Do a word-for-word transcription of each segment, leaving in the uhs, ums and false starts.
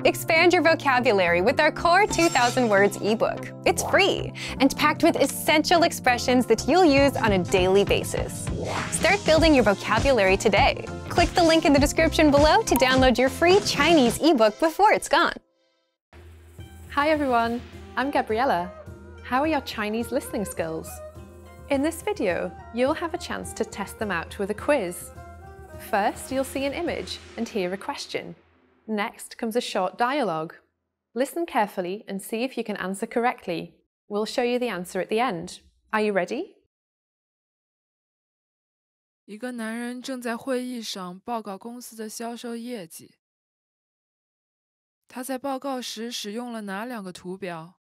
Expand your vocabulary with our Core two thousand Words ebook. It's free and packed with essential expressions that you'll use on a daily basis. Start building your vocabulary today. Click the link in the description below to download your free Chinese ebook before it's gone. Hi everyone, I'm Gabriella. How are your Chinese listening skills? In this video, you'll have a chance to test them out with a quiz. First, you'll see an image and hear a question. Next comes a short dialogue. Listen carefully and see if you can answer correctly. We'll show you the answer at the end. Are you ready? 一个男人正在会议上报告公司的销售业绩。他在报告时使用了哪两个图表？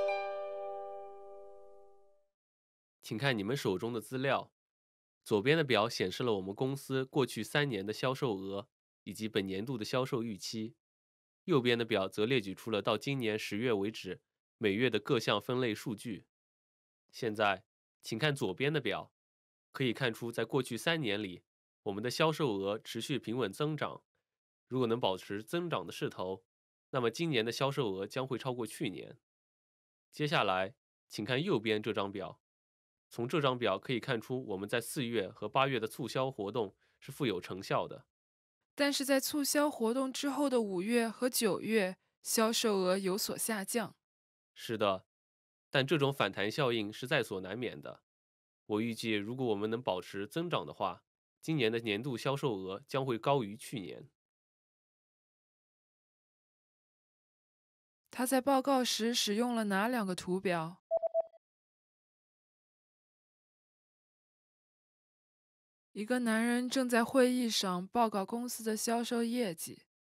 请看你们手中的资料，左边的表显示了我们公司过去三年的销售额以及本年度的销售预期，右边的表则列举出了到今年十月为止每月的各项分类数据。现在，请看左边的表，可以看出在过去三年里，我们的销售额持续平稳增长。如果能保持增长的势头，那么今年的销售额将会超过去年。接下来，请看右边这张表。从这张表可以看出，我们在四月和八月的促销活动是富有成效的。 但是在促销活动之后的五月和九月，销售额有所下降。 是的，但这种反弹效应是在所难免的。我预计，如果我们能保持增长的话，今年的年度销售额将会高于去年。 他在报告时使用了哪两个图表？一个男人正在会议上报告公司的销售业绩。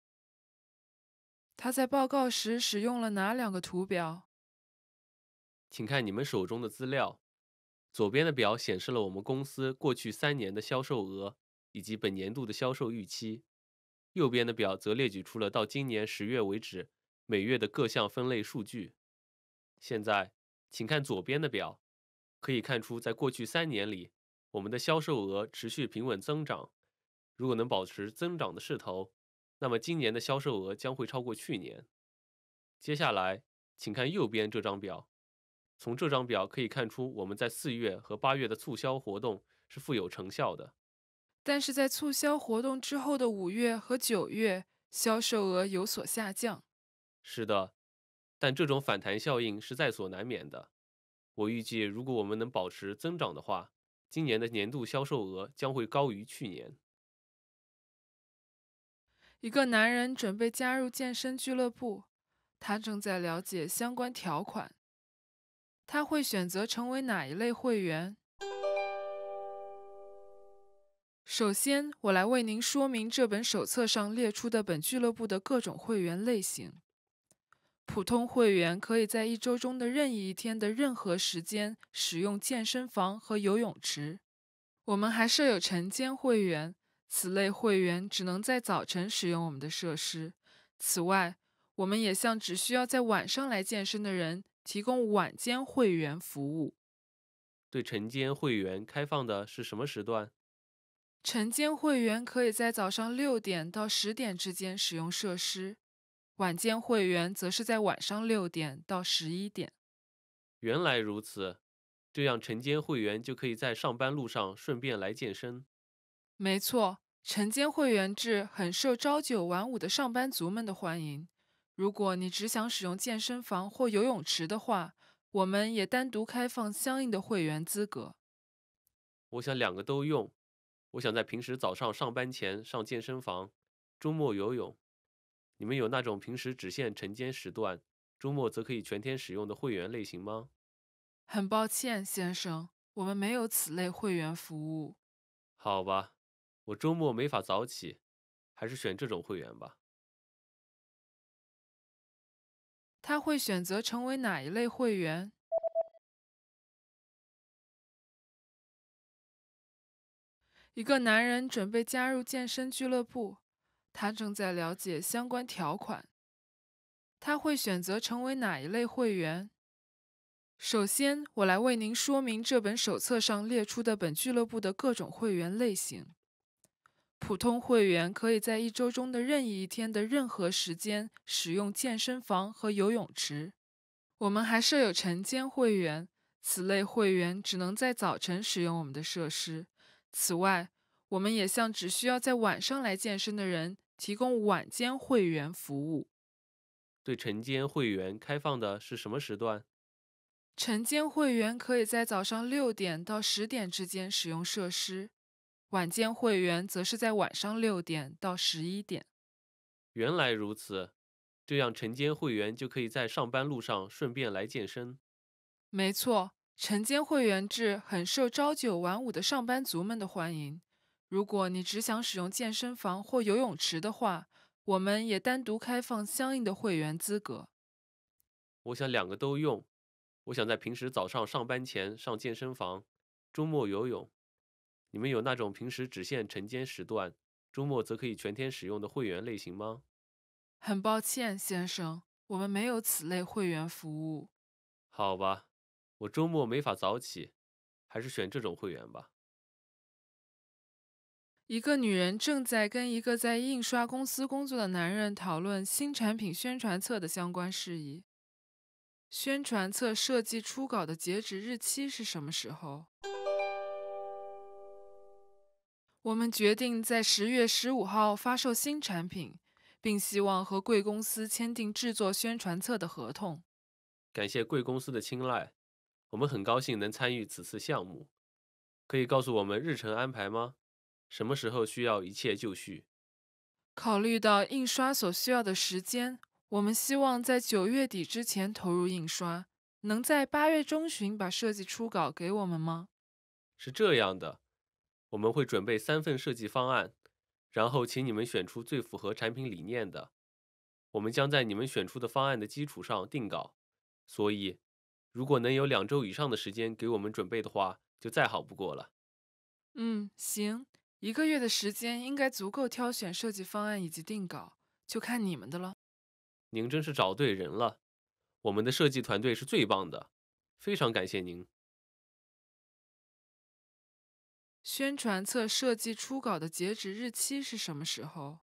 他在报告时使用了哪两个图表？ 请看你们手中的资料，左边的表显示了我们公司过去三年的销售额以及本年度的销售预期，右边的表则列举出了到今年十月为止每月的各项分类数据。现在，请看左边的表，可以看出在过去三年里，我们的销售额持续平稳增长。如果能保持增长的势头，那么今年的销售额将会超过去年。接下来，请看右边这张表。从这张表可以看出，我们在四月和八月的促销活动是富有成效的。 但是在促销活动之后的五月和九月，销售额有所下降。 是的，但这种反弹效应是在所难免的。我预计，如果我们能保持增长的话，今年的年度销售额将会高于去年。 一个男人准备加入健身俱乐部，他正在了解相关条款。他会选择成为哪一类会员？首先，我来为您说明这本手册上列出的本俱乐部的各种会员类型。普通会员可以在一周中的任意一天的任何时间使用健身房和游泳池。我们还设有晨间会员，此类会员只能在早晨使用我们的设施。此外，我们也向只需要在晚上来健身的人提供晚间会员服务。 对晨间会员开放的是什么时段？ 晨间会员可以在早上六点到十点之间使用设施。晚间会员则是在晚上六点到十一点。 原来如此，这样晨间会员就可以在上班路上顺便来健身。 没错，晨间会员制很受朝九晚五的上班族们的欢迎。如果你只想使用健身房或游泳池的话，我们也单独开放相应的会员资格。 我想两个都用。我想在平时早上上班前上健身房，周末游泳。你们有那种平时只限晨间时段，周末则可以全天使用的会员类型吗？ 很抱歉，先生，我们没有此类会员服务。 好吧，我周末没法早起，还是选这种会员吧。 他会选择成为哪一类会员？一个男人准备加入健身俱乐部，他正在了解相关条款。他会选择成为哪一类会员？首先，我来为您说明这本手册上列出的本俱乐部的各种会员类型。 普通会员可以在一周中的任意一天的任何时间使用健身房和游泳池。我们还设有晨间会员，此类会员只能在早晨使用我们的设施。此外，我们也向只需要在晚上来健身的人提供晚间会员服务。 对晨间会员开放的是什么时段？ 晨间会员可以在早上六点到十点之间使用设施，晚间会员则是在晚上六点到十一点。 原来如此，这样晨间会员就可以在上班路上顺便来健身。 没错，晨间会员制很受朝九晚五的上班族们的欢迎。如果你只想使用健身房或游泳池的话，我们也单独开放相应的会员资格。 我想两个都用。我想在平时早上上班前上健身房，周末游泳。你们有那种平时只限晨间时段，周末则可以全天使用的会员类型吗？ 很抱歉，先生，我们没有此类会员服务。 好吧，我周末没法早起，还是选这种会员吧。 一个女人正在跟一个在印刷公司工作的男人讨论新产品宣传册的相关事宜。宣传册设计初稿的截止日期是什么时候？我们决定在十月十五号发售新产品，并希望和贵公司签订制作宣传册的合同。 感谢贵公司的青睐，我们很高兴能参与此次项目。可以告诉我们日程安排吗？什么时候需要一切就绪？ 考虑到印刷所需要的时间，我们希望在九月底之前投入印刷。能在八月中旬把设计初稿给我们吗？ 是这样的，我们会准备三份设计方案，然后请你们选出最符合产品理念的。我们将在你们选出的方案的基础上定稿，所以如果能有两周以上的时间给我们准备的话，就再好不过了。 嗯，行，一个月的时间应该足够挑选设计方案以及定稿，就看你们的了。 您真是找对人了，我们的设计团队是最棒的，非常感谢您。 宣传册设计初稿的截止日期是什么时候？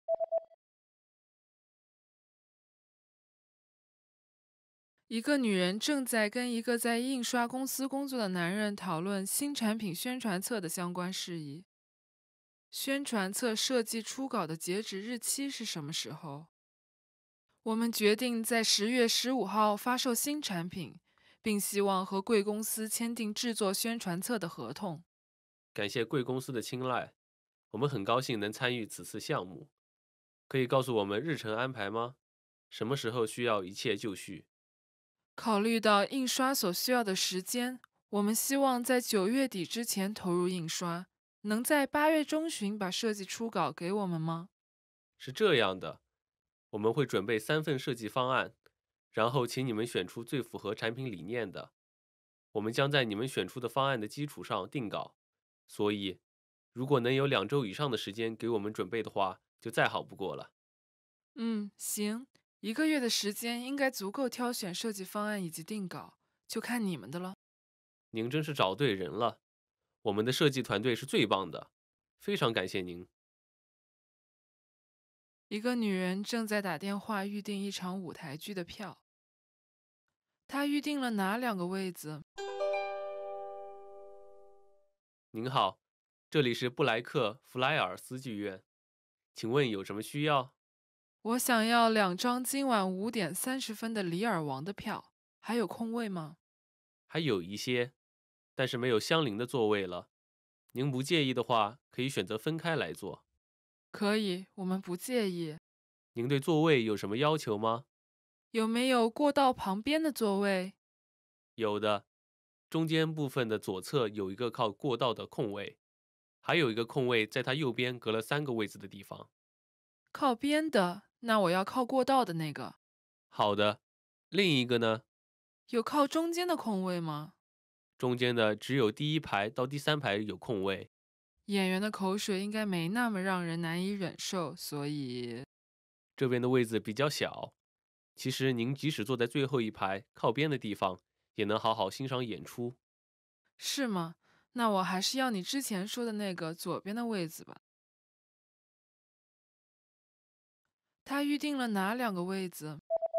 一个女人正在跟一个在印刷公司工作的男人讨论新产品宣传册的相关事宜。宣传册设计初稿的截止日期是什么时候？我们决定在十月十五号发售新产品，并希望和贵公司签订制作宣传册的合同。 感谢贵公司的青睐，我们很高兴能参与此次项目。可以告诉我们日程安排吗？什么时候需要一切就绪？ 考虑到印刷所需要的时间，我们希望在九月底之前投入印刷。能在八月中旬把设计初稿给我们吗？ 是这样的，我们会准备三份设计方案，然后请你们选出最符合产品理念的。我们将在你们选出的方案的基础上定稿，所以如果能有两周以上的时间给我们准备的话，就再好不过了。 嗯，行，一个月的时间应该足够挑选设计方案以及定稿，就看你们的了。 您真是找对人了，我们的设计团队是最棒的，非常感谢您。 一个女人正在打电话预订一场舞台剧的票。她预订了哪两个位子？ 您好，这里是布莱克弗莱尔斯剧院，请问有什么需要？ 我想要两张今晚五点三十分的《李尔王》的票，还有空位吗？ 还有一些，但是没有相邻的座位了。您不介意的话，可以选择分开来坐。 可以，我们不介意。 您对座位有什么要求吗？ 有没有过道旁边的座位？ 有的，中间部分的左侧有一个靠过道的空位，还有一个空位在它右边隔了三个位子的地方。 靠边的，那我要靠过道的那个。 好的，另一个呢？ 有靠中间的空位吗？ 中间的只有第一排到第三排有空位。 演员的口水应该没那么让人难以忍受，所以这边的位子比较小。其实您即使坐在最后一排靠边的地方，也能好好欣赏演出。 是吗？那我还是要你之前说的那个左边的位子吧。 他预定了哪两个位子？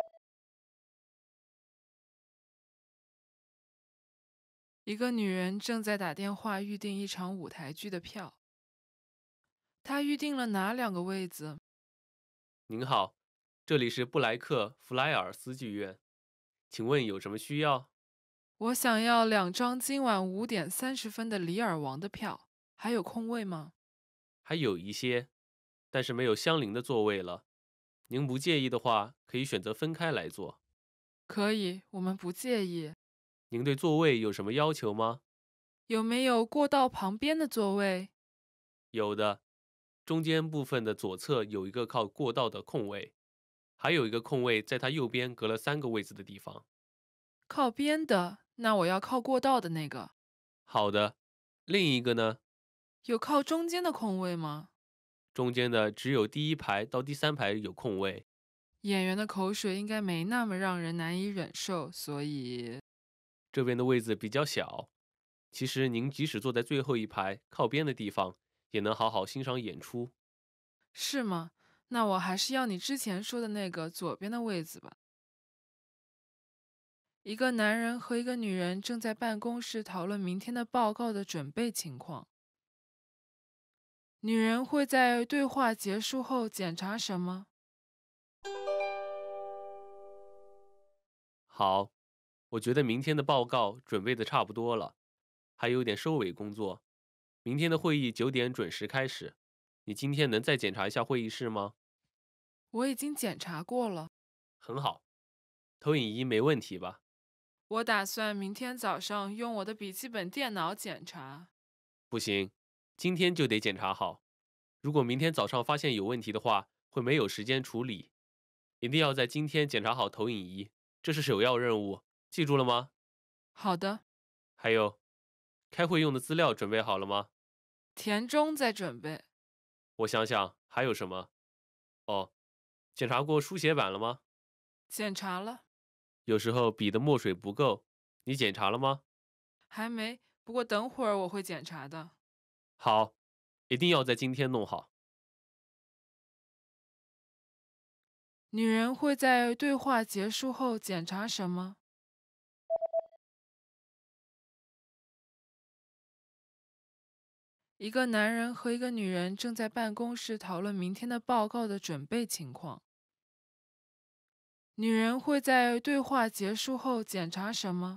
一个女人正在打电话预订一场舞台剧的票。他预定了哪两个位子？ 您好，这里是布莱克弗莱尔斯剧院，请问有什么需要？ 我想要两张今晚五点三十分的《李尔王》的票，还有空位吗？ 还有一些，但是没有相邻的座位了。您不介意的话，可以选择分开来坐。 可以，我们不介意。 您对座位有什么要求吗？ 有没有过道旁边的座位？ 有的，中间部分的左侧有一个靠过道的空位，还有一个空位在它右边隔了三个位子的地方。 靠边的，那我要靠过道的那个。 好的，另一个呢？ 有靠中间的空位吗？ 中间的只有第一排到第三排有空位。 演员的口水应该没那么让人难以忍受，所以这边的位子比较小。其实您即使坐在最后一排靠边的地方，也能好好欣赏演出。 是吗？那我还是要你之前说的那个左边的位子吧。一个男人和一个女人正在办公室讨论明天的报告的准备情况。女人会在对话结束后检查什么？ 好，我觉得明天的报告准备的差不多了，还有点收尾工作。明天的会议九点准时开始。你今天能再检查一下会议室吗？ 我已经检查过了。 很好，投影仪没问题吧？ 我打算明天早上用我的笔记本电脑检查。 不行，今天就得检查好。如果明天早上发现有问题的话，会没有时间处理。一定要在今天检查好投影仪，这是首要任务，记住了吗？ 好的。 还有，开会用的资料准备好了吗？ 田中在准备。 我想想，还有什么？哦，检查过书写板了吗？ 检查了。 有时候笔的墨水不够，你检查了吗？ 还没，不过等会儿我会检查的。 好，一定要在今天弄好。 女人会在对话结束后检查什么？一个男人和一个女人正在办公室讨论明天的报告的准备情况。女人会在对话结束后检查什么？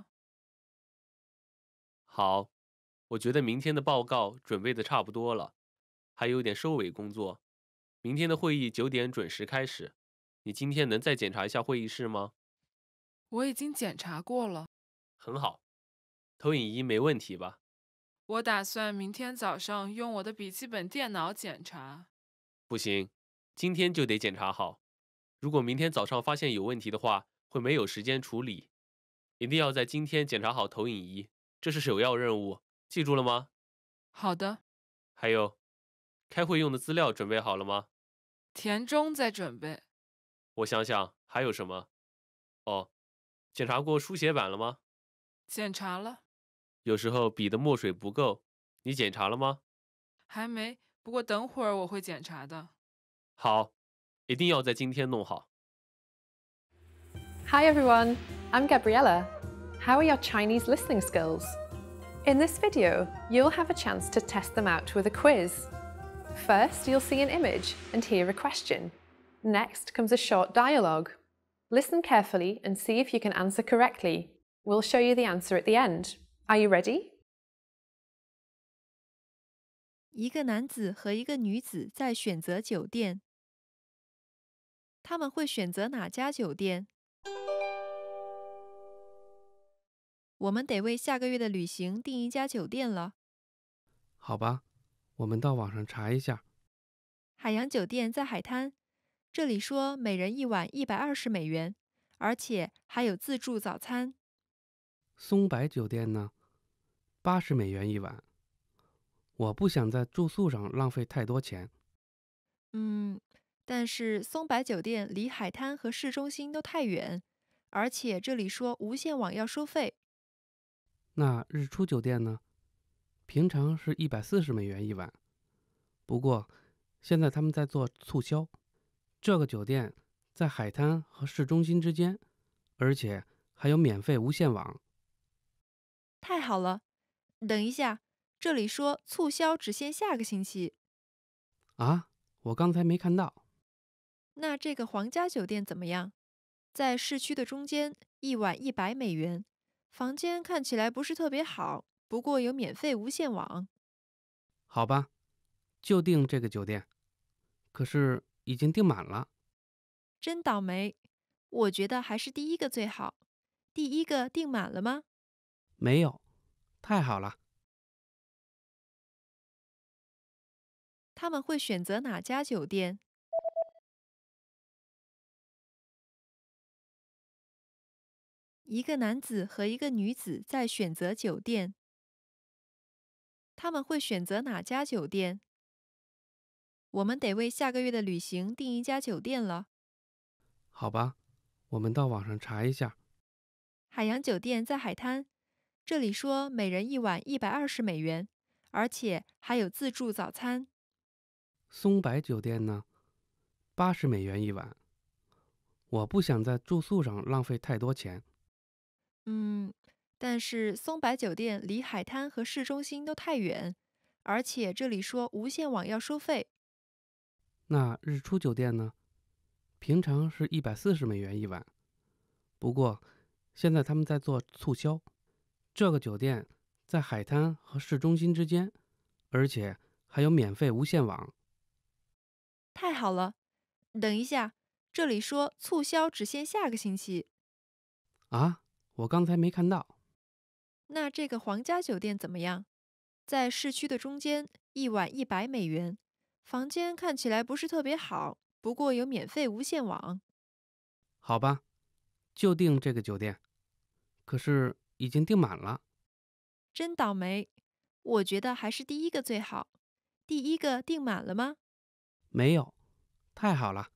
好，我觉得明天的报告准备的差不多了，还有点收尾工作。明天的会议九点准时开始。你今天能再检查一下会议室吗？ 我已经检查过了。 很好，投影仪没问题吧？ 我打算明天早上用我的笔记本电脑检查。 不行，今天就得检查好。如果明天早上发现有问题的话，会没有时间处理。一定要在今天检查好投影仪，这是首要任务，记住了吗？ 好的。 还有，开会用的资料准备好了吗？ 田中在准备。 我想想，还有什么？哦，检查过书写板了吗？ 检查了。 有时候笔的墨水不够，你检查了吗？ 还没，不过等会儿我会检查的。 好，一定要在今天弄好。 Hi everyone, I'm Gabriella. How are your Chinese listening skills? In this video, you'll have a chance to test them out with a quiz. First, you'll see an image and hear a question. Next comes a short dialogue. Listen carefully and see if you can answer correctly. We'll show you the answer at the end. Are you ready? 一个男子和一个女子在选择酒店。他们会选择哪家酒店？我们得为下个月的旅行订一家酒店了。 好吧，我们到网上查一下。 海洋酒店在海滩，这里说每人一晚一百二十美元，而且还有自助早餐。 松柏酒店呢？八十美元一晚。我不想在住宿上浪费太多钱。 嗯，但是松柏酒店离海滩和市中心都太远，而且这里说无线网要收费。 那日出酒店呢？平常是一百四十美元一晚，不过现在他们在做促销， 这个酒店在海滩和市中心之间，而且还有免费无线网。 太好了！等一下，这里说促销只限下个星期。 啊，我刚才没看到。 那这个皇家酒店怎么样？在市区的中间，一晚一百美元，房间看起来不是特别好，不过有免费无线网。 好吧，就订这个酒店。可是已经订满了。 真倒霉！我觉得还是第一个最好。第一个订满了吗？ 没有。太好了。 他们会选择哪家酒店？一个男子和一个女子在选择酒店。他们会选择哪家酒店？我们得为下个月的旅行订一家酒店了。 好吧，我们到网上查一下。 海洋酒店在海滩，这里说每人一晚一百二十美元，而且还有自助早餐。 松柏酒店呢？八十美元一晚。我不想在住宿上浪费太多钱。 嗯，但是松柏酒店离海滩和市中心都太远，而且这里说无线网要收费。 那日出酒店呢？平常是一百四十美元一晚，不过现在他们在做促销。这个酒店在海滩和市中心之间，而且还有免费无线网。 太好了！等一下，这里说促销只限下个星期。 啊，我刚才没看到。 那这个皇家酒店怎么样？在市区的中间，一晚一百美元，房间看起来不是特别好，不过有免费无线网。 好吧，就订这个酒店。可是已经订满了。 真倒霉！我觉得还是第一个最好。第一个订满了吗？ 没有。太好了。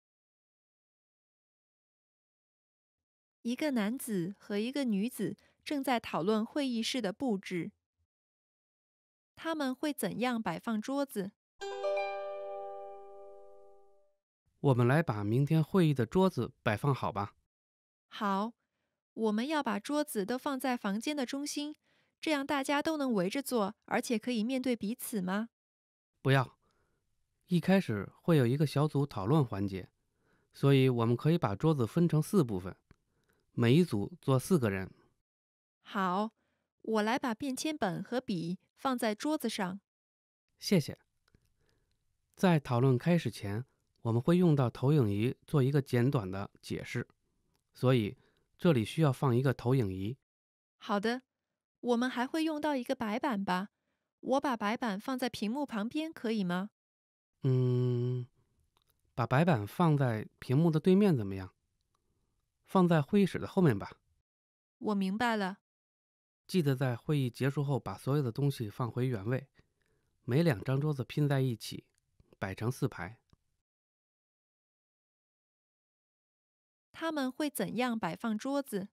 一个男子和一个女子正在讨论会议室的布置。他们会怎样摆放桌子？ 我们来把明天会议的桌子摆放好吧。 好，我们要把桌子都放在房间的中心，这样大家都能围着坐，而且可以面对彼此吗？ 不要。一开始会有一个小组讨论环节，所以我们可以把桌子分成四部分，每一组坐四个人。 好，我来把便签本和笔放在桌子上。 谢谢。在讨论开始前，我们会用到投影仪做一个简短的解释，所以这里需要放一个投影仪。 好的，我们还会用到一个白板吧？我把白板放在屏幕旁边可以吗？ 嗯，把白板放在屏幕的对面怎么样？放在会议室的后面吧。 我明白了。 记得在会议结束后把所有的东西放回原位，每两张桌子拼在一起，摆成四排。 他们会怎样摆放桌子？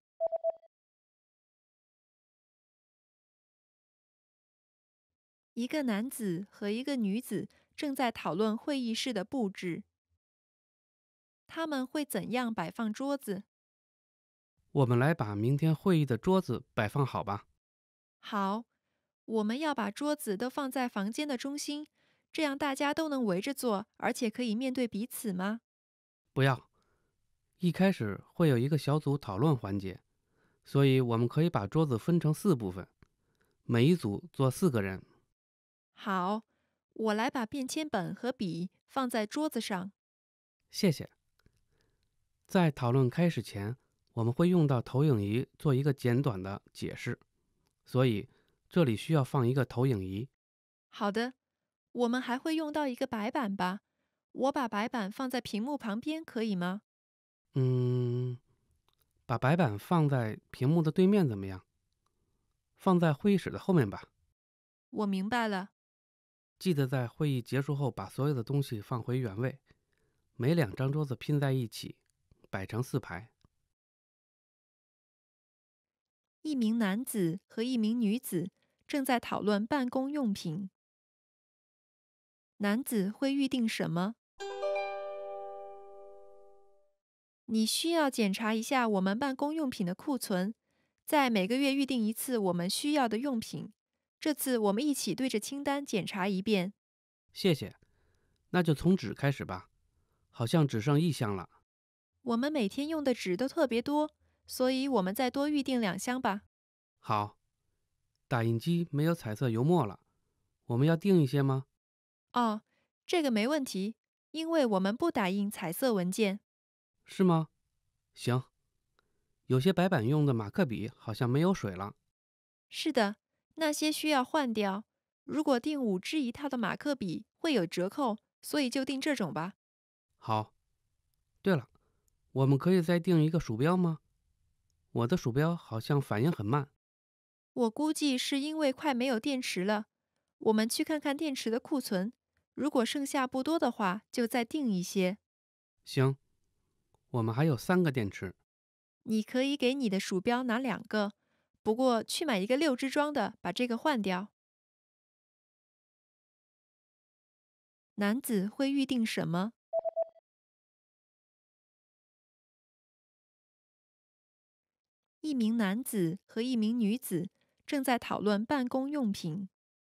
一个男子和一个女子正在讨论会议室的布置。他们会怎样摆放桌子？ 我们来把明天会议的桌子摆放好吧。 好，我们要把桌子都放在房间的中心，这样大家都能围着坐，而且可以面对彼此吗？ 不要。一开始会有一个小组讨论环节，所以我们可以把桌子分成四部分，每一组坐四个人。 好，我来把便签本和笔放在桌子上。 谢谢。在讨论开始前，我们会用到投影仪做一个简短的解释，所以这里需要放一个投影仪。 好的，我们还会用到一个白板吧？我把白板放在屏幕旁边可以吗？ 嗯，把白板放在屏幕的对面怎么样？放在会议室的后面吧。 我明白了。 记得在会议结束后把所有的东西放回原位，每两张桌子拼在一起，摆成四排。 一名男子和一名女子正在讨论办公用品。男子会预定什么？ 你需要检查一下我们办公用品的库存，在每个月预定一次我们需要的用品。这次我们一起对着清单检查一遍。 谢谢。那就从纸开始吧，好像只剩一箱了。 我们每天用的纸都特别多，所以我们再多预定两箱吧。 好。打印机没有彩色油墨了，我们要订一些吗？ 哦，这个没问题，因为我们不打印彩色文件。 是吗？行。有些白板用的马克笔好像没有水了。 是的，那些需要换掉。如果订五支一套的马克笔会有折扣，所以就订这种吧。 好。对了，我们可以再订一个鼠标吗？我的鼠标好像反应很慢。 我估计是因为快没有电池了。我们去看看电池的库存，如果剩下不多的话，就再订一些。 行，我们还有三个电池。 你可以给你的鼠标拿两个，不过去买一个六支装的，把这个换掉。男子会预定什么？一名男子和一名女子正在讨论办公用品。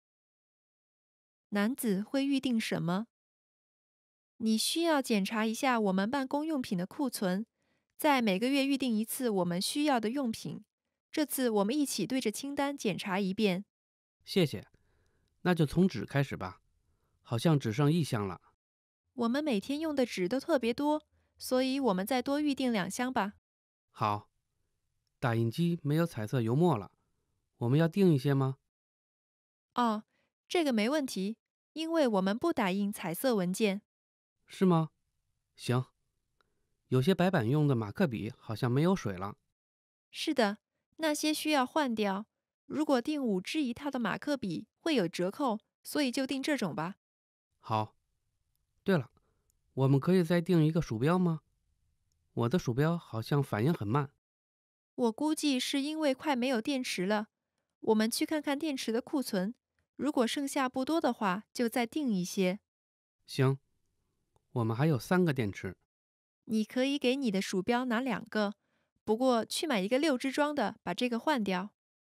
男子会预定什么？你需要检查一下我们办公用品的库存，在每个月预定一次我们需要的用品。这次我们一起对着清单检查一遍。 谢谢。那就从纸开始吧，好像只剩一箱了。 我们每天用的纸都特别多，所以我们再多预定两箱吧。 好。打印机没有彩色油墨了，我们要订一些吗？ 哦，这个没问题，因为我们不打印彩色文件。 是吗？行。有些白板用的马克笔好像没有水了。 是的，那些需要换掉。如果订五支一套的马克笔会有折扣，所以就订这种吧。 好。对了，我们可以再订一个鼠标吗？我的鼠标好像反应很慢。 我估计是因为快没有电池了。我们去看看电池的库存，如果剩下不多的话，就再订一些。 行，我们还有三个电池。 你可以给你的鼠标拿两个，不过去买一个六支装的，把这个换掉。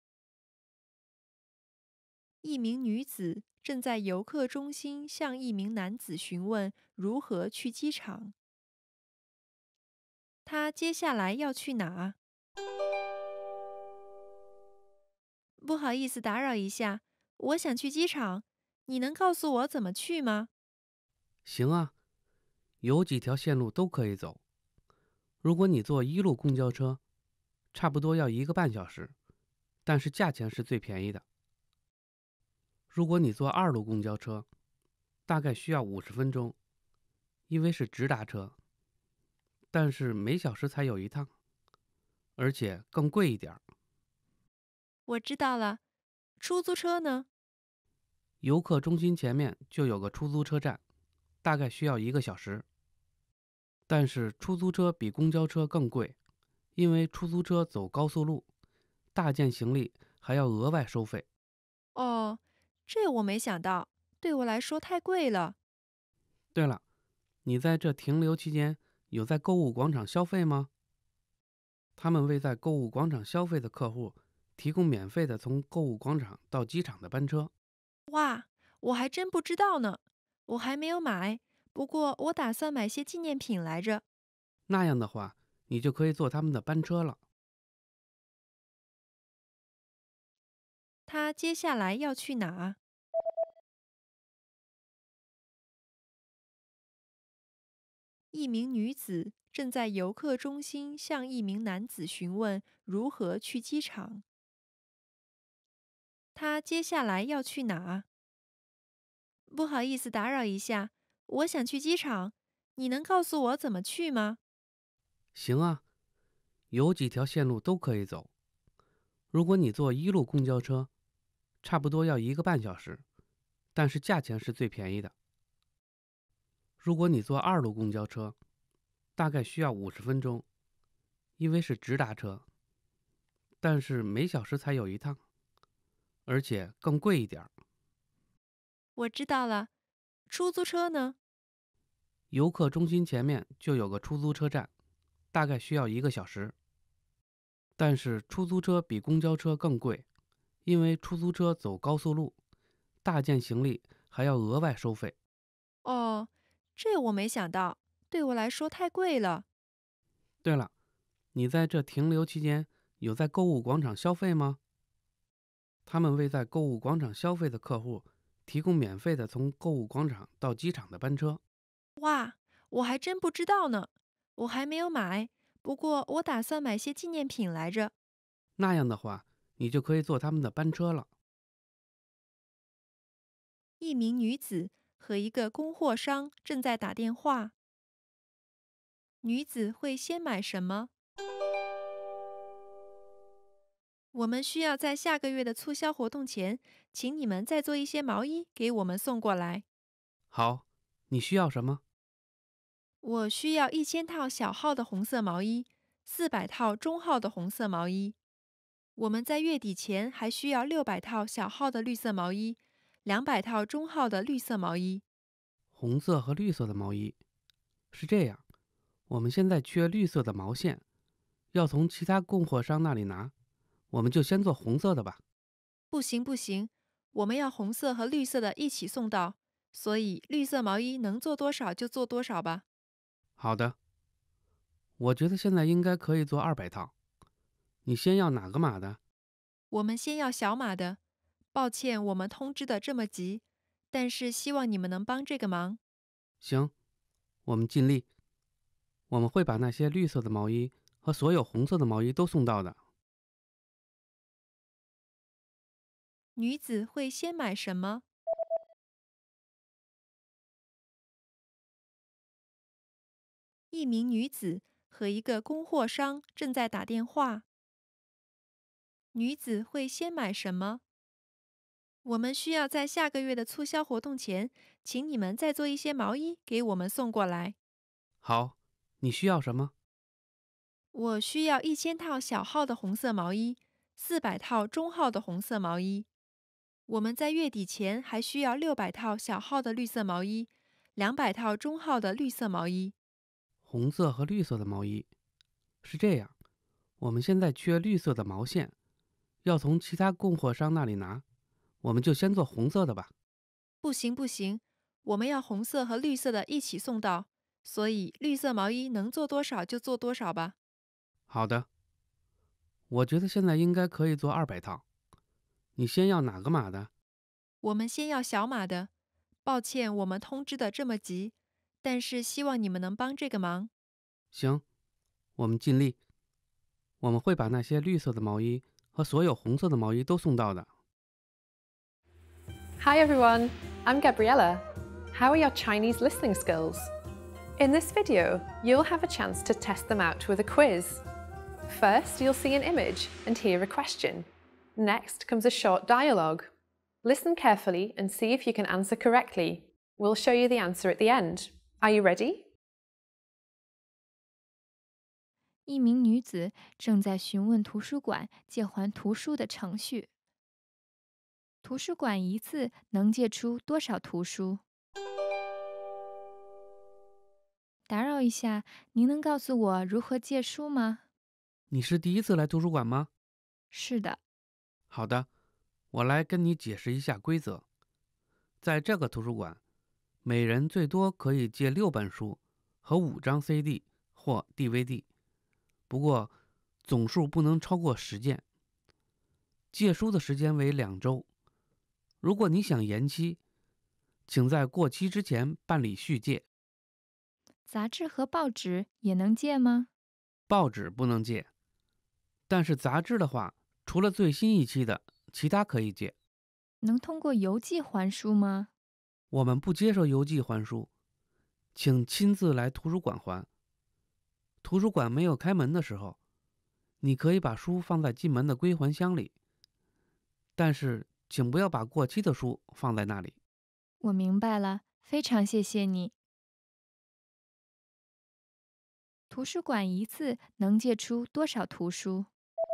一名女子正在游客中心向一名男子询问如何去机场。她接下来要去哪？不好意思打扰一下，我想去机场，你能告诉我怎么去吗？ 行啊，有几条线路都可以走。如果你坐一路公交车，差不多要一个半小时，但是价钱是最便宜的。如果你坐二路公交车，大概需要五十分钟，因为是直达车，但是每小时才有一趟，而且更贵一点。 我知道了，出租车呢？ 游客中心前面就有个出租车站，大概需要一个小时。但是出租车比公交车更贵，因为出租车走高速路，大件行李还要额外收费。 哦，这我没想到，对我来说太贵了。 对了，你在这停留期间有在购物广场消费吗？他们为在购物广场消费的客户提供免费的从购物广场到机场的班车。 哇，我还真不知道呢，我还没有买，不过我打算买些纪念品来着。 那样的话，你就可以坐他们的班车了。 他接下来要去哪？一名女子正在游客中心向一名男子询问如何去机场。他接下来要去哪？不好意思打扰一下，我想去机场，你能告诉我怎么去吗？ 行啊，有几条线路都可以走。如果你坐一路公交车，差不多要一个半小时，但是价钱是最便宜的。如果你坐二路公交车，大概需要五十分钟，因为是直达车，但是每小时才有一趟，而且更贵一点。 我知道了，出租车呢？ 游客中心前面就有个出租车站， 大概需要一个小时。但是出租车比公交车更贵，因为出租车走高速路，大件行李还要额外收费。 哦，这我没想到，对我来说太贵了。 对了，你在这停留期间有在购物广场消费吗？他们为在购物广场消费的客户提供免费的从购物广场到机场的班车。 哇，我还真不知道呢，我还没有买，不过我打算买些纪念品来着。 那样的话，你就可以坐他们的班车了。 一名女子和一个供货商正在打电话。女子会先买什么？我们需要在下个月的促销活动前，请你们再做一些毛衣给我们送过来。 好，你需要什么？ 我需要一千套小号的红色毛衣，四百套中号的红色毛衣。我们在月底前还需要六百套小号的绿色毛衣，两百套中号的绿色毛衣。 红色和绿色的毛衣。是这样，我们现在缺绿色的毛线，要从其他供货商那里拿，我们就先做红色的吧。 不行不行，我们要红色和绿色的一起送到，所以绿色毛衣能做多少就做多少吧。 好的，我觉得现在应该可以做二百套。你先要哪个码的？ 我们先要小码的。抱歉，我们通知的这么急，但是希望你们能帮这个忙。 行，我们尽力。我们会把那些绿色的毛衣和所有红色的毛衣都送到的。 女子会先买什么？一名女子和一个供货商正在打电话。女子会先买什么？我们需要在下个月的促销活动前，请你们再做一些毛衣给我们送过来。 好，你需要什么？ 我需要一千套小号的红色毛衣，四百套中号的红色毛衣。我们在月底前还需要六百套小号的绿色毛衣，两百套中号的绿色毛衣。 红色和绿色的毛衣。是这样，我们现在缺绿色的毛线，要从其他供货商那里拿，我们就先做红色的吧。 不行不行，我们要红色和绿色的一起送到，所以绿色毛衣能做多少就做多少吧。 好的，我觉得现在应该可以做二百套。你先要哪个码的？ 我们先要小码的。抱歉，我们通知的这么急，但是希望你们能帮这个忙。 行，我们尽力。我们会把那些绿色的毛衣和所有红色的毛衣都送到的。 Hi everyone, I'm Gabriella. How are your Chinese listening skills? In this video, you'll have a chance to test them out with a quiz. First, you'll see an image and hear a question. Next comes a short dialogue. Listen carefully and see if you can answer correctly. We'll show you the answer at the end. Are you ready? 一名女子正在询问图书馆借还图书的程序。图书馆一次能借出多少图书？打扰一下，您能告诉我如何借书吗？ 你是第一次来图书馆吗？ 是的。 好的，我来跟你解释一下规则。在这个图书馆，每人最多可以借六本书和五张 C D 或 D V D， 不过总数不能超过十件。借书的时间为两周。如果你想延期，请在过期之前办理续借。 杂志和报纸也能借吗？ 报纸不能借，但是杂志的话，除了最新一期的，其他可以借。 能通过邮寄还书吗？ 我们不接受邮寄还书，请亲自来图书馆还。图书馆没有开门的时候，你可以把书放在进门的归还箱里，但是请不要把过期的书放在那里。 我明白了，非常谢谢你。图书馆一次能借出多少图书？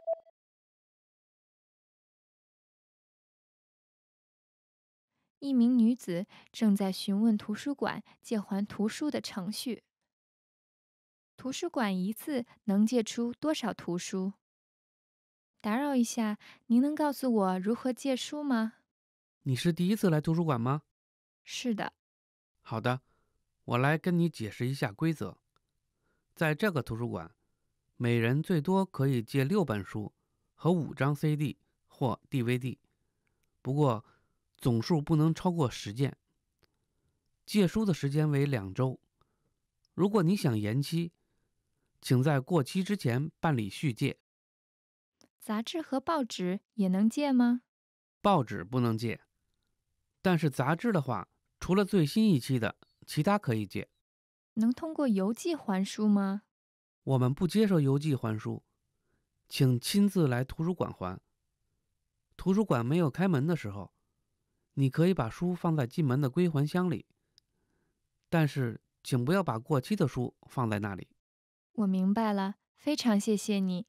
一名女子正在询问图书馆借还图书的程序。图图书馆一次能借出多少图书？打扰一下，您能告诉我如何借书吗？ 你是第一次来图书馆吗？ 是的。 好的，我来跟你解释一下规则。在这个图书馆，每人最多可以借六本书和五张 C D 或 D V D， 不过总数不能超过十件。借书的时间为两周。如果你想延期，请在过期之前办理续借。 杂志和报纸也能借吗？ 报纸不能借，但是杂志的话，除了最新一期的，其他可以借。 能通过邮寄还书吗？ 我们不接受邮寄还书，请亲自来图书馆还。图书馆没有开门的时候，你可以把书放在进门的归还箱里，但是请不要把过期的书放在那里。 我明白了，非常谢谢你。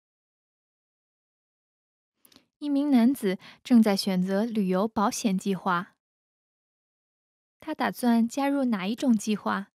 一名男子正在选择旅游保险计划，他打算加入哪一种计划？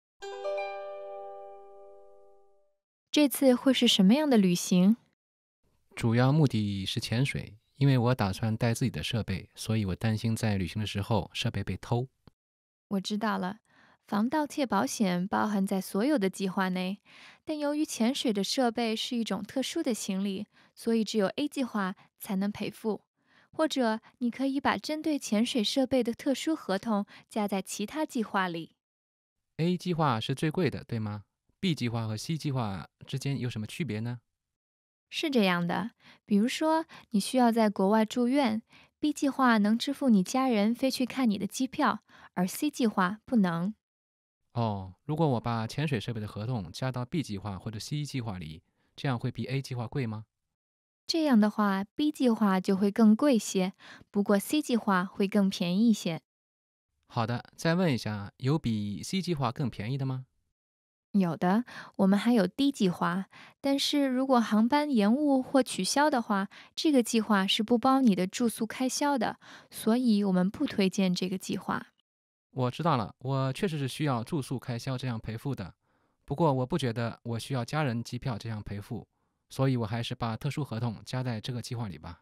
这次会是什么样的旅行？ 主要目的是潜水，因为我打算带自己的设备，所以我担心在旅行的时候设备被偷。 我知道了，防盗窃保险包含在所有的计划内，但由于潜水的设备是一种特殊的行李，所以只有 A 计划才能赔付。或者你可以把针对潜水设备的特殊合同加在其他计划里。 A 计划是最贵的，对吗？ B 计划和 C 计划之间有什么区别呢？ 是这样的，比如说你需要在国外住院 ，B 计划能支付你家人飞去看你的机票，而 C 计划不能。 哦，如果我把潜水设备的合同加到 B 计划或者 C 计划里，这样会比 A 计划贵吗？ 这样的话 ，B 计划就会更贵些，不过 C 计划会更便宜一些。 好的，再问一下，有比 C 计划更便宜的吗？ 有的，我们还有 D 计划，但是如果航班延误或取消的话，这个计划是不包你的住宿开销的，所以我们不推荐这个计划。 我知道了，我确实是需要住宿开销这样赔付的，不过我不觉得我需要家人机票这样赔付，所以我还是把特殊合同加在这个计划里吧。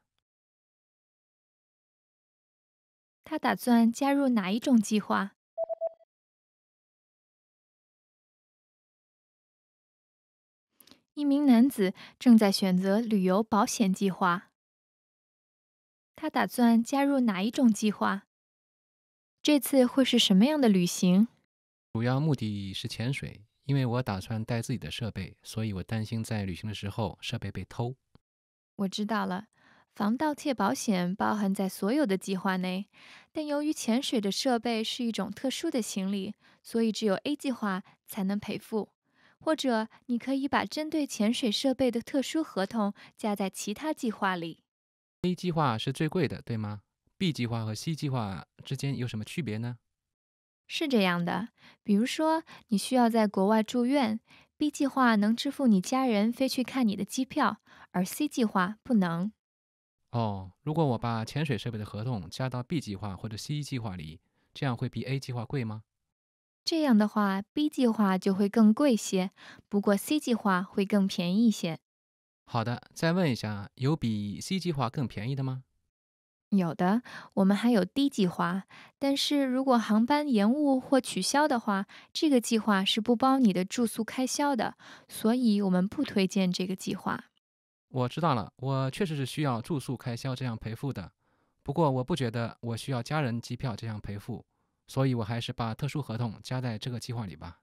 他打算加入哪一种计划？一名男子正在选择旅游保险计划，他打算加入哪一种计划？这次会是什么样的旅行？ 主要目的是潜水，因为我打算带自己的设备，所以我担心在旅行的时候设备被偷。 我知道了，防盗窃保险包含在所有的计划内，但由于潜水的设备是一种特殊的行李，所以只有 A 计划才能赔付。或者你可以把针对潜水设备的特殊合同加在其他计划里。 A 计划是最贵的，对吗？ B 计划和 C 计划之间有什么区别呢？ 是这样的，比如说你需要在国外住院 ，B 计划能支付你家人飞去看你的机票，而 C 计划不能。 哦，如果我把潜水设备的合同加到 B 计划或者 C 计划里，这样会比 A 计划贵吗？ 这样的话 ，B 计划就会更贵些，不过 C 计划会更便宜一些。 好的，再问一下，有比 C 计划更便宜的吗？ 有的，我们还有 D 计划，但是如果航班延误或取消的话，这个计划是不包你的住宿开销的，所以我们不推荐这个计划。 我知道了，我确实是需要住宿开销这样赔付的，不过我不觉得我需要家人机票这样赔付，所以我还是把特殊合同加在这个计划里吧。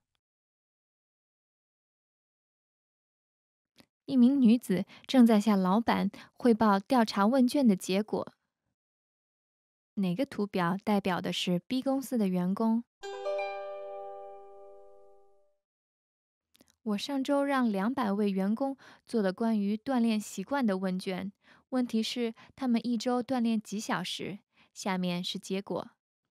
一名女子正在向老板汇报调查问卷的结果。哪个图表代表的是 B 公司的员工？我上周让两百位员工做了关于锻炼习惯的问卷，问题是他们一周锻炼几小时？下面是结果。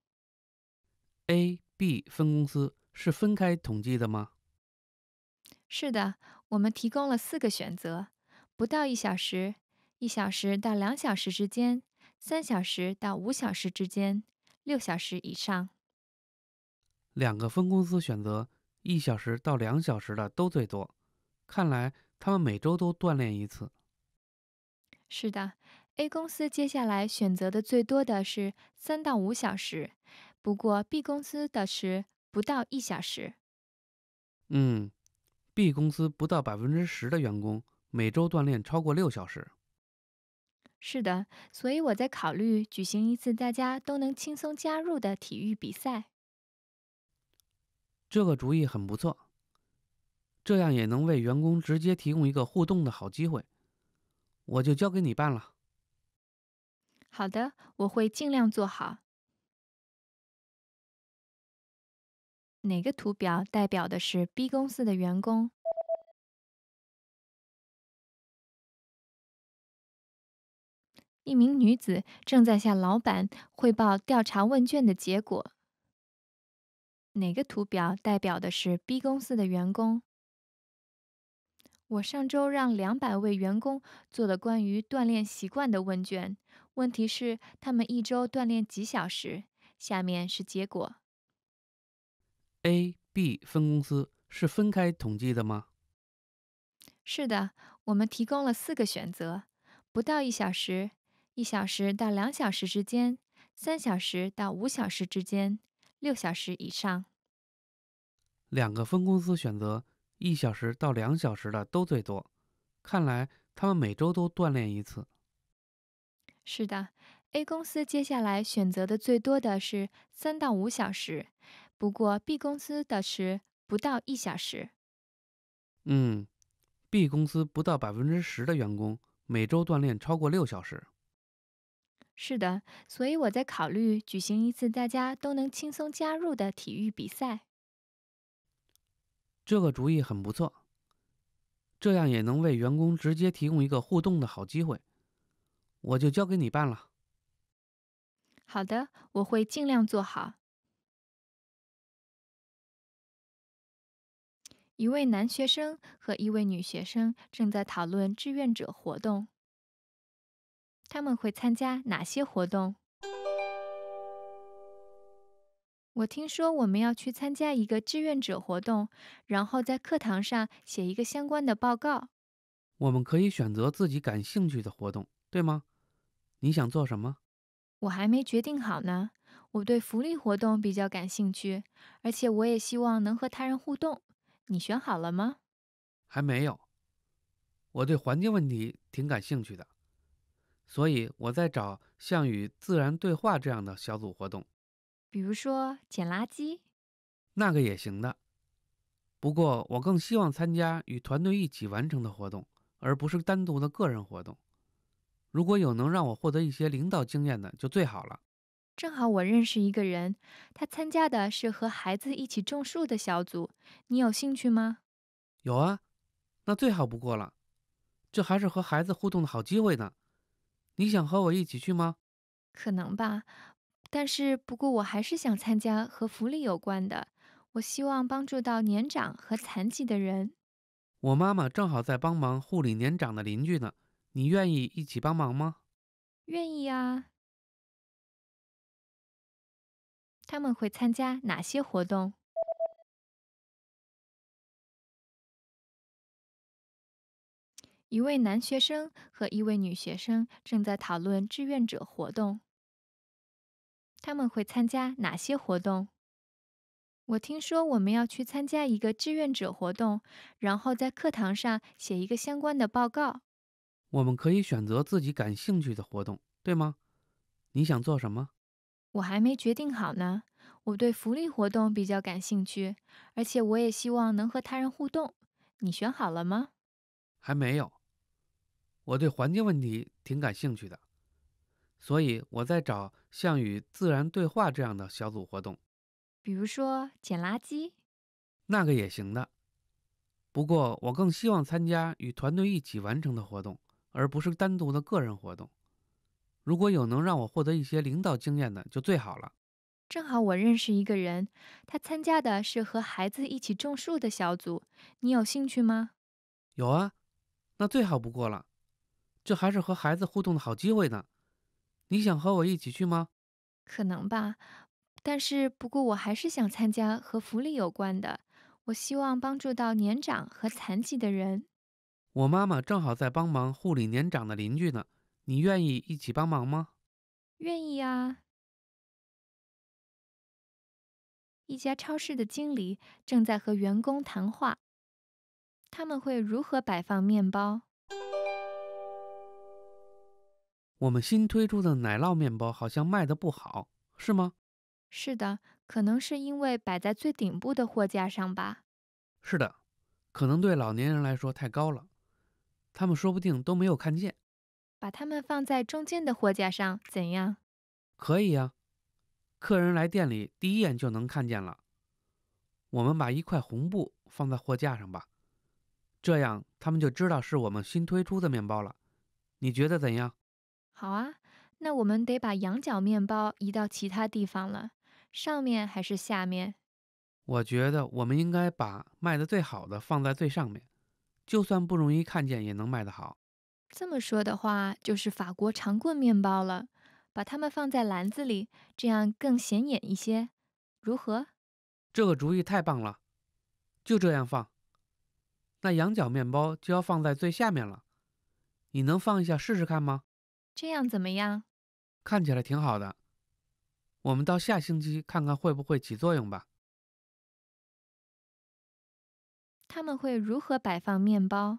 A、B 分公司是分开统计的吗？ 是的，我们提供了四个选择：不到一小时、一小时到两小时之间、三小时到五小时之间、六小时以上。 两个分公司选择一小时到两小时的都最多， 看来他们每周都锻炼一次。 是的，A 公司接下来选择的最多的是三到五小时，不过 B 公司的是不到一小时。 嗯 ，B 公司不到百分之十的员工每周锻炼超过六小时。 是的，所以我在考虑举行一次大家都能轻松加入的体育比赛。 这个主意很不错，这样也能为员工直接提供一个互动的好机会。我就交给你办了。 好的，我会尽量做好。哪个图表代表的是 B 公司的员工？一名女子正在向老板汇报调查问卷的结果。哪个图表代表的是 B 公司的员工？我上周让两百位员工做了关于锻炼习惯的问卷，问题是他们一周锻炼几小时。下面是结果。 A、B 分公司是分开统计的吗？ 是的，我们提供了四个选择：不到一小时、一小时到两小时之间、三小时到五小时之间、六小时以上。 两个分公司选择一小时到两小时的都最多，看来他们每周都锻炼一次。 是的，A 公司接下来选择的最多的是三到五小时，不过 B 公司的是不到一小时。 嗯 ，B 公司不到百分之十的员工每周锻炼超过六小时。 是的，所以我在考虑举行一次大家都能轻松加入的体育比赛。 这个主意很不错，这样也能为员工直接提供一个互动的好机会。我就交给你办了。 好的，我会尽量做好。一位男学生和一位女学生正在讨论志愿者活动。他们会参加哪些活动？我听说我们要去参加一个志愿者活动，然后在课堂上写一个相关的报告。 我们可以选择自己感兴趣的活动，对吗？你想做什么？ 我还没决定好呢。我对福利活动比较感兴趣，而且我也希望能和他人互动。你选好了吗？ 还没有。我对环境问题挺感兴趣的，所以我在找像与自然对话这样的小组活动。 比如说捡垃圾。 那个也行的，不过我更希望参加与团队一起完成的活动，而不是单独的个人活动。如果有能让我获得一些领导经验的，就最好了。 正好我认识一个人，他参加的是和孩子一起种树的小组，你有兴趣吗？ 有啊，那最好不过了，这还是和孩子互动的好机会呢。你想和我一起去吗？ 可能吧，但是不过我还是想参加和福利有关的。我希望帮助到年长和残疾的人。 我妈妈正好在帮忙护理年长的邻居呢，你愿意一起帮忙吗？ 愿意啊。他们会参加哪些活动？一位男学生和一位女学生正在讨论志愿者活动。他们会参加哪些活动？我听说我们要去参加一个志愿者活动，然后在课堂上写一个相关的报告。 我们可以选择自己感兴趣的活动，对吗？你想做什么？ 我还没决定好呢。我对福利活动比较感兴趣，而且我也希望能和他人互动。你选好了吗？ 还没有。我对环境问题挺感兴趣的，所以我在找像与自然对话这样的小组活动。 比如说捡垃圾。 那个也行的，不过我更希望参加与团队一起完成的活动，而不是单独的个人活动。如果有能让我获得一些领导经验的，就最好了。 正好我认识一个人，他参加的是和孩子一起种树的小组，你有兴趣吗？ 有啊，那最好不过了，这还是和孩子互动的好机会呢。你想和我一起去吗？ 可能吧，但是不过我还是想参加和福利有关的。 我希望帮助到年长和残疾的人。 我妈妈正好在帮忙护理年长的邻居呢，你愿意一起帮忙吗？ 愿意啊。一家超市的经理正在和员工谈话，他们会如何摆放面包？ 我们新推出的奶酪面包好像卖得不好，是吗？ 是的，可能是因为摆在最顶部的货架上吧。 是的，可能对老年人来说太高了，他们说不定都没有看见。 把它们放在中间的货架上，怎样？ 可以呀，客人来店里第一眼就能看见了。我们把一块红布放在货架上吧，这样他们就知道是我们新推出的面包了。你觉得怎样？ 好啊，那我们得把羊角面包移到其他地方了，上面还是下面？ 我觉得我们应该把卖得最好的放在最上面，就算不容易看见也能卖得好。 这么说的话，就是法国长棍面包了。把它们放在篮子里，这样更显眼一些，如何？ 这个主意太棒了，就这样放。那羊角面包就要放在最下面了，你能放一下试试看吗？ 这样怎么样？ 看起来挺好的，我们到下星期看看会不会起作用吧。 他们会如何摆放面包？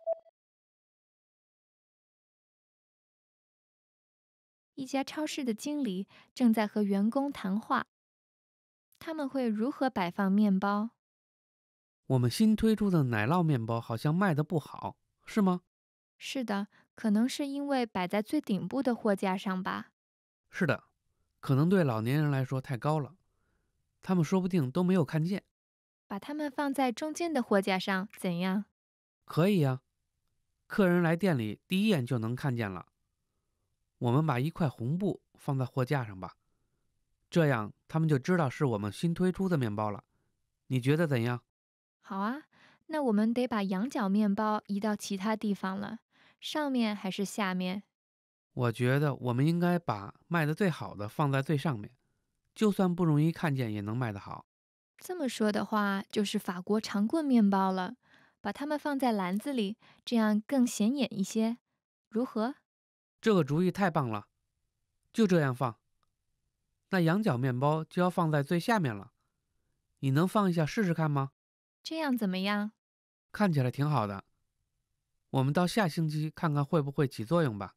一家超市的经理正在和员工谈话，他们会如何摆放面包？ 我们新推出的奶酪面包好像卖得不好，是吗？ 是的，可能是因为摆在最顶部的货架上吧。 是的，可能对老年人来说太高了，他们说不定都没有看见。 把它们放在中间的货架上，怎样？ 可以呀，客人来店里第一眼就能看见了。我们把一块红布放在货架上吧，这样他们就知道是我们新推出的面包了。你觉得怎样？ 好啊，那我们得把羊角面包移到其他地方了，上面还是下面？ 我觉得我们应该把卖得最好的放在最上面，就算不容易看见也能卖得好。 这么说的话，就是法国长棍面包了。把它们放在篮子里，这样更显眼一些，如何？ 这个主意太棒了，就这样放。那羊角面包就要放在最下面了，你能放一下试试看吗？ 这样怎么样？ 看起来挺好的，我们到下星期看看会不会起作用吧。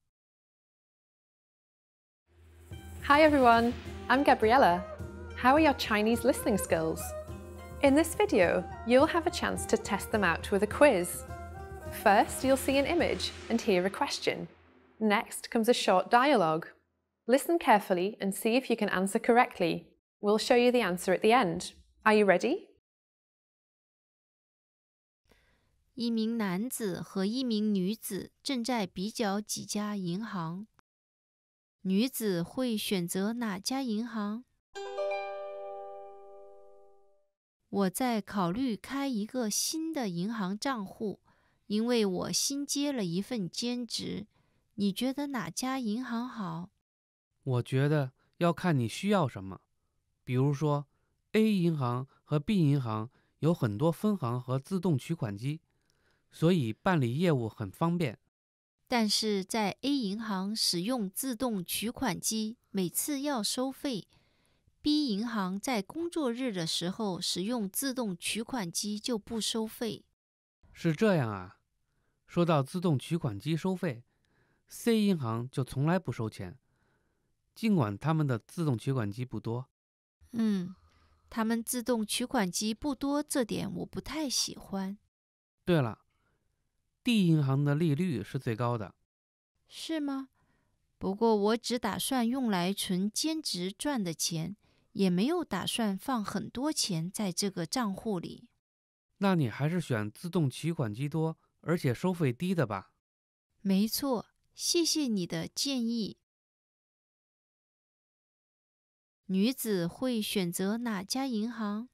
Hi everyone, I'm Gabriella. How are your Chinese listening skills? In this video, you'll have a chance to test them out with a quiz. First, you'll see an image and hear a question. Next comes a short dialogue. Listen carefully and see if you can answer correctly. We'll show you the answer at the end. Are you ready? 一名男子和一名女子正在比较几家银行。女子会选择哪家银行？我在考虑开一个新的银行账户，因为我新接了一份兼职。你觉得哪家银行好？ 我觉得要看你需要什么。比如说 A 银行和 B 银行有很多分行和自动取款机，所以办理业务很方便。 但是在 A 银行使用自动取款机，每次要收费。B 银行在工作日的时候使用自动取款机就不收费。 是这样啊。说到自动取款机收费， C 银行就从来不收钱，尽管他们的自动取款机不多。 嗯，他们自动取款机不多，这点我不太喜欢。 对了， D 银行的利率是最高的。 是吗？不过我只打算用来存兼职赚的钱，也没有打算放很多钱在这个账户里。 那你还是选自动取款机多而且收费低的吧。 没错，谢谢你的建议。女子会选择哪家银行？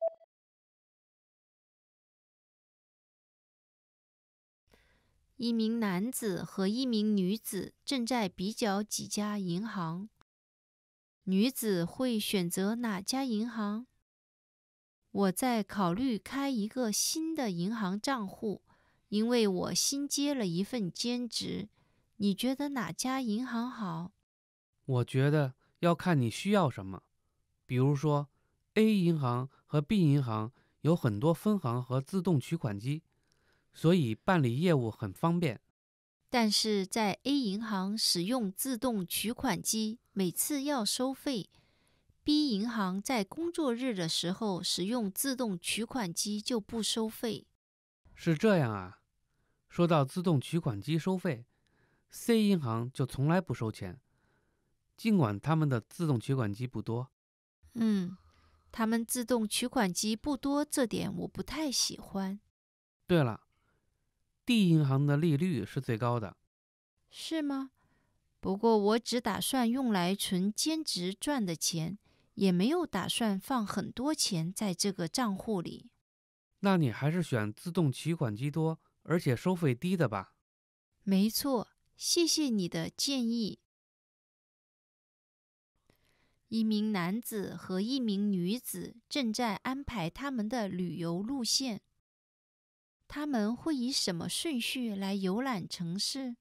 一名男子和一名女子正在比较几家银行。女子会选择哪家银行？ 我在考虑开一个新的银行账户，因为我新接了一份兼职。你觉得哪家银行好？ 我觉得要看你需要什么。比如说 A 银行和 B 银行有很多分行和自动取款机，所以办理业务很方便。 但是在 A 银行使用自动取款机，每次要收费。B 银行在工作日的时候使用自动取款机就不收费。 是这样啊。说到自动取款机收费， C 银行就从来不收钱，尽管他们的自动取款机不多。 嗯，他们自动取款机不多，这点我不太喜欢。 对了， D 银行的利率是最高的。 是吗？不过我只打算用来存兼职赚的钱，也没有打算放很多钱在这个账户里。 那你还是选自动取款机多而且收费低的吧。 没错，谢谢你的建议。一名男子和一名女子正在安排他们的旅游路线。他们会以什么顺序来游览城市？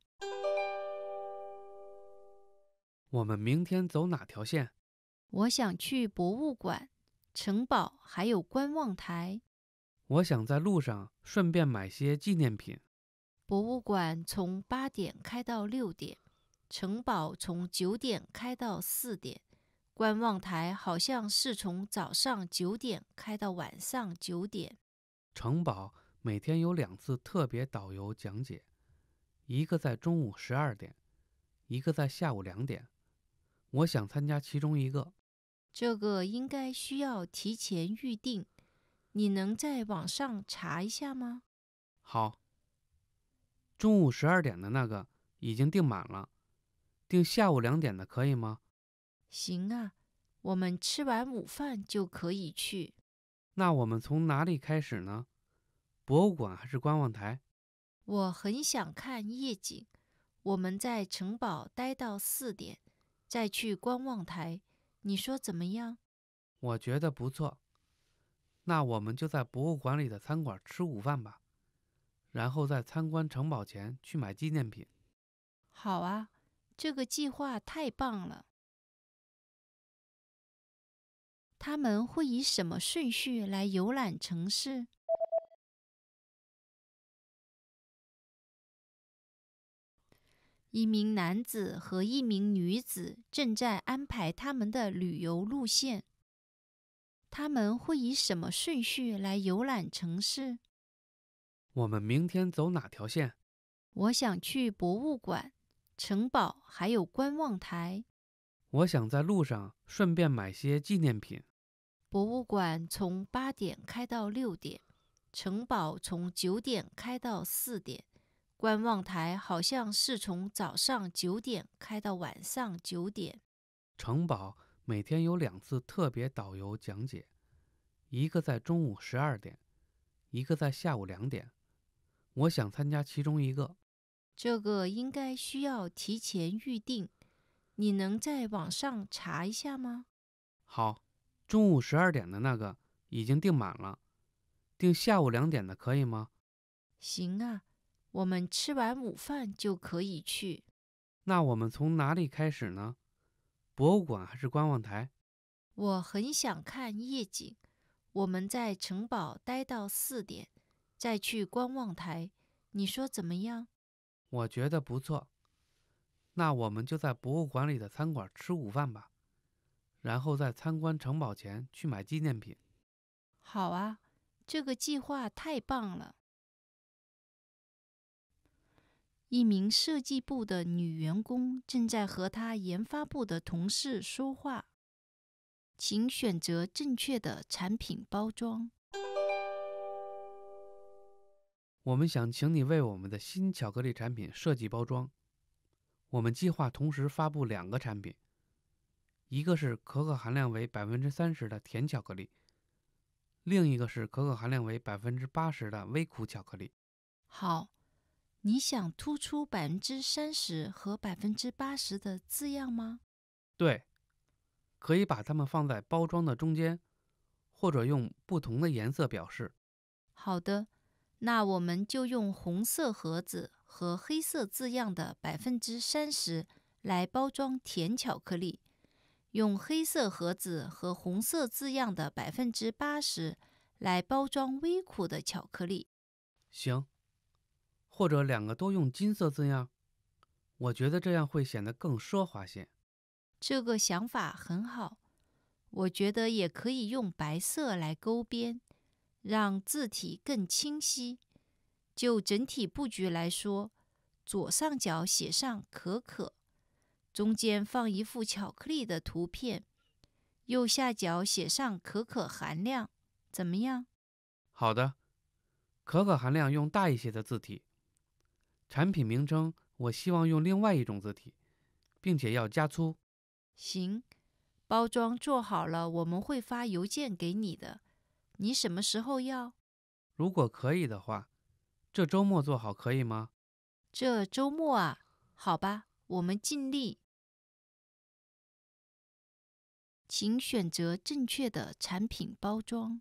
我们明天走哪条线？ 我想去博物馆、城堡还有观望台。 我想在路上顺便买些纪念品。 博物馆从八点开到六点，城堡从九点开到四点，观望台好像是从早上九点开到晚上九点。 城堡每天有两次特别导游讲解，一个在中午十二点，一个在下午两点。我想参加其中一个。 这个应该需要提前预定，你能在网上查一下吗？ 好。中午十二点的那个已经订满了，订下午两点的可以吗？ 行啊，我们吃完午饭就可以去。 那我们从哪里开始呢？博物馆还是观望台？ 我很想看夜景，我们在城堡待到四点，再去观望台，你说怎么样？ 我觉得不错。那我们就在博物馆里的餐馆吃午饭吧，然后在参观城堡前去买纪念品。 好啊，这个计划太棒了。他们会以什么顺序来游览城市？一名男子和一名女子正在安排他们的旅游路线。他们会以什么顺序来游览城市？ 我们明天走哪条线？ 我想去博物馆、城堡还有观望台。 我想在路上顺便买些纪念品。 博物馆从八点开到六点，城堡从九点开到四点，观望台好像是从早上九点开到晚上九点。 城堡每天有两次特别导游讲解，一个在中午十二点，一个在下午两点。我想参加其中一个。 这个应该需要提前预定，你能在网上查一下吗？ 好，中午十二点的那个已经订满了，订下午两点的可以吗？ 行啊，我们吃完午饭就可以去。 那我们从哪里开始呢？博物馆还是观望台？ 我很想看夜景，我们在城堡待到四点，再去观望台，你说怎么样？ 我觉得不错。那我们就在博物馆里的餐馆吃午饭吧，然后在参观城堡前去买纪念品。 好啊，这个计划太棒了。一名设计部的女员工正在和她研发部的同事说话。请选择正确的产品包装。 我们想请你为我们的新巧克力产品设计包装。我们计划同时发布两个产品，一个是可可含量为百分之三十的甜巧克力，另一个是可可含量为百分之八十的微苦巧克力。 好，你想突出百分之三十和百分之八十的字样吗？ 对，可以把它们放在包装的中间， 或者用不同的颜色表示。 好的，那我们就用红色盒子和黑色字样的百分之三十来包装甜巧克力，用黑色盒子和红色字样的百分之八十来包装微苦的巧克力。 行，或者两个都用金色字样，我觉得这样会显得更奢华些。 这个想法很好，我觉得也可以用白色来勾边，让字体更清晰。就整体布局来说，左上角写上可可，中间放一幅巧克力的图片，右下角写上可可含量，怎么样？ 好的，可可含量用大一些的字体。产品名称我希望用另外一种字体，并且要加粗。 行，包装做好了，我们会发邮件给你的。你什么时候要？ 如果可以的话，这周末做好可以吗？ 这周末啊，好吧，我们尽力。请选择正确的产品包装。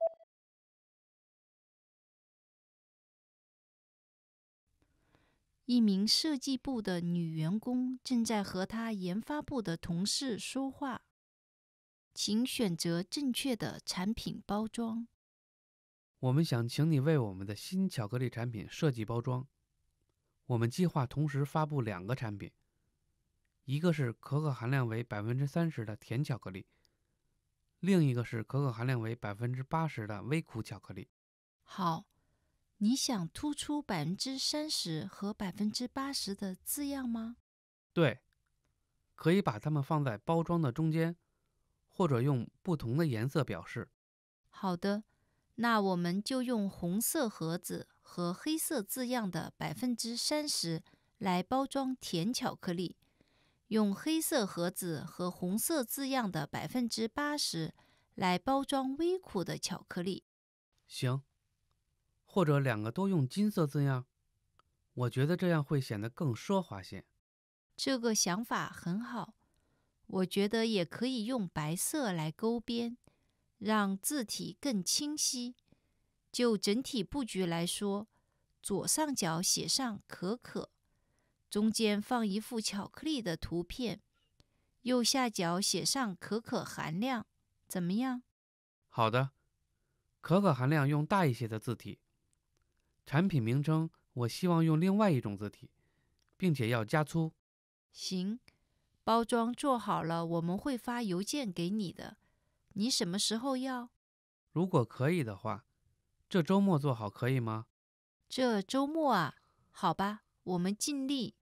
一名设计部的女员工正在和她研发部的同事说话。请选择正确的产品包装。 我们想请你为我们的新巧克力产品设计包装。我们计划同时发布两个产品，一个是可可含量为百分之三十的甜巧克力，另一个是可可含量为百分之八十的微苦巧克力。 好，你想突出百分之三十和百分之八十的字样吗？ 对，可以把它们放在包装的中间，或者用不同的颜色表示。 好的，那我们就用红色盒子和黑色字样的百分之三十来包装甜巧克力，用黑色盒子和红色字样的百分之八十来包装微苦的巧克力。 行，或者两个都用金色字样，我觉得这样会显得更奢华些。 这个想法很好，我觉得也可以用白色来勾边，让字体更清晰。就整体布局来说，左上角写上可可，中间放一幅巧克力的图片，右下角写上可可含量，怎么样？ 好的，可可含量用大一些的字体。产品名称我希望用另外一种字体，并且要加粗。 行，包装做好了，我们会发邮件给你的。你什么时候要？ 如果可以的话，这周末做好可以吗？ 这周末啊，好吧，我们尽力。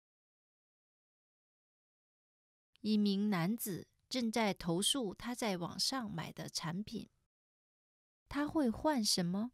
一名男子正在投诉他在网上买的产品。他会换什么？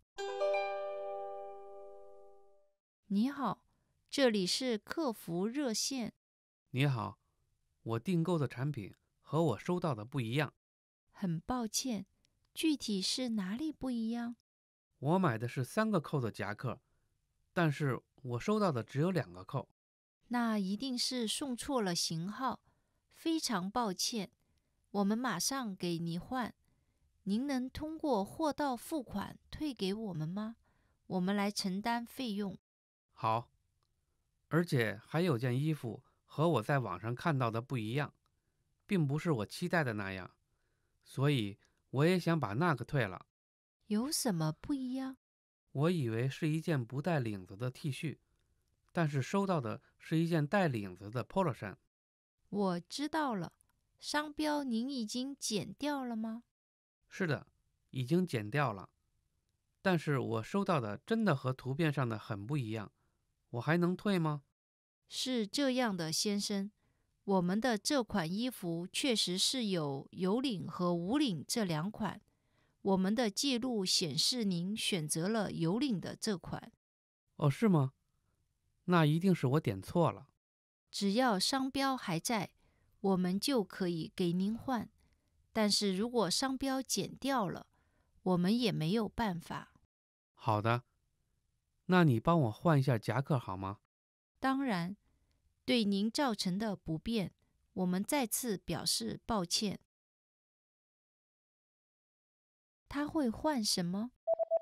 你好，这里是客服热线。 你好，我订购的产品和我收到的不一样。 很抱歉，具体是哪里不一样？ 我买的是三个扣的夹克，但是我收到的只有两个扣。 那一定是送错了型号，非常抱歉，我们马上给您换。您能通过货到付款退给我们吗？我们来承担费用。 好，而且还有件衣服和我在网上看到的不一样，并不是我期待的那样，所以我也想把那个退了。 有什么不一样？ 我以为是一件不带领子的 T 恤，但是收到的是一件带领子的 Polo 衫。 我知道了，商标您已经剪掉了吗？ 是的，已经剪掉了，但是我收到的真的和图片上的很不一样，我还能退吗？ 是这样的，先生，我们的这款衣服确实是有有领和无领这两款。我们的记录显示您选择了有领的这款。 哦，是吗？那一定是我点错了。 只要商标还在，我们就可以给您换。但是如果商标剪掉了，我们也没有办法。 好的，那你帮我换一下夹克好吗？ 当然，对您造成的不便，我们再次表示抱歉。 他会换什么？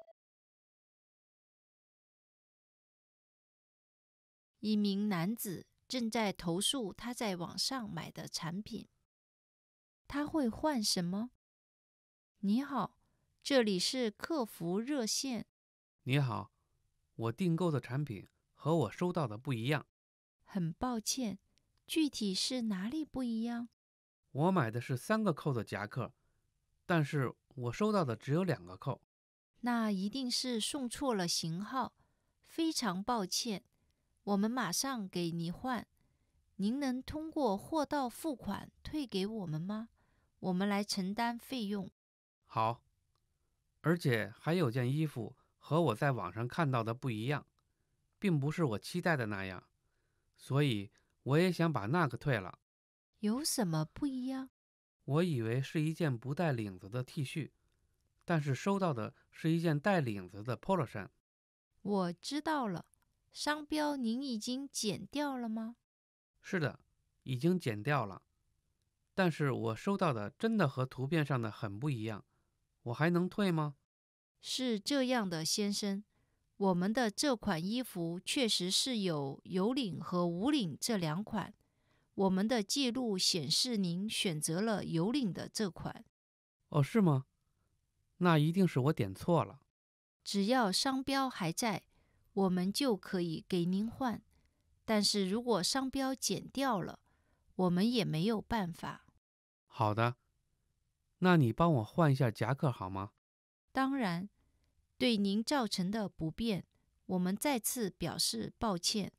一名男子正在投诉他在网上买的产品。他会换什么？你好，这里是客服热线。 你好，我订购的产品和我收到的不一样。 很抱歉，具体是哪里不一样？ 我买的是三个扣的夹克，但是我收到的只有两个扣。 那一定是送错了型号，非常抱歉，我们马上给您换。您能通过货到付款退给我们吗？我们来承担费用。 好，而且还有件衣服和我在网上看到的不一样，并不是我期待的那样，所以我也想把那个退了。 有什么不一样？ 我以为是一件不带领子的 T 恤，但是收到的是一件带领子的 polo 衫。 我知道了，商标您已经剪掉了吗？ 是的，已经剪掉了。但是我收到的真的和图片上的很不一样，我还能退吗？ 是这样的，先生，我们的这款衣服确实是有有领和无领这两款。我们的记录显示您选择了有领的这款。 哦，是吗？那一定是我点错了。 只要商标还在，我们就可以给您换。但是如果商标剪掉了，我们也没有办法。 好的，那你帮我换一下夹克好吗？ 当然，对您造成的不便，我们再次表示抱歉。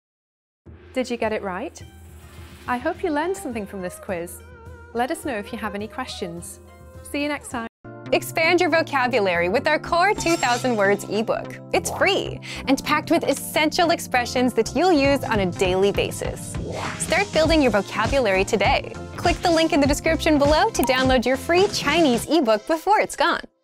Did you get it right? I hope you learned something from this quiz. Let us know if you have any questions. See you next time. Expand your vocabulary with our Core two thousand Words ebook. It's free and packed with essential expressions that you'll use on a daily basis. Start building your vocabulary today. Click the link in the description below to download your free Chinese ebook before it's gone.